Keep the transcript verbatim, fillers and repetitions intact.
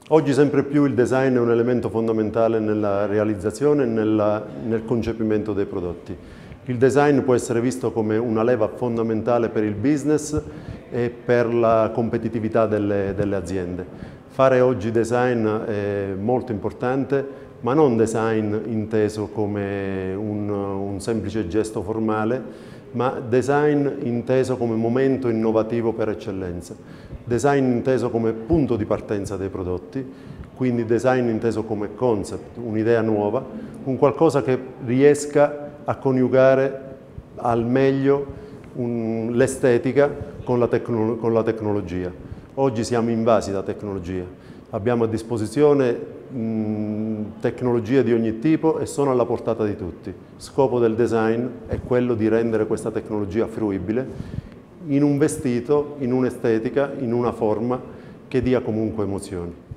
Oggi sempre più il design è un elemento fondamentale nella realizzazione e nella, nel concepimento dei prodotti. Il design può essere visto come una leva fondamentale per il business e per la competitività delle, delle aziende. Fare oggi design è molto importante, ma non design inteso come un, un semplice gesto formale, ma design inteso come momento innovativo per eccellenza, design inteso come punto di partenza dei prodotti, quindi design inteso come concept, un'idea nuova, un qualcosa che riesca a coniugare al meglio l'estetica con la, tecno con la tecnologia. Oggi siamo invasi da tecnologia, abbiamo a disposizione mh, tecnologie di ogni tipo e sono alla portata di tutti. Scopo del design è quello di rendere questa tecnologia fruibile in un vestito, in un'estetica, in una forma che dia comunque emozioni.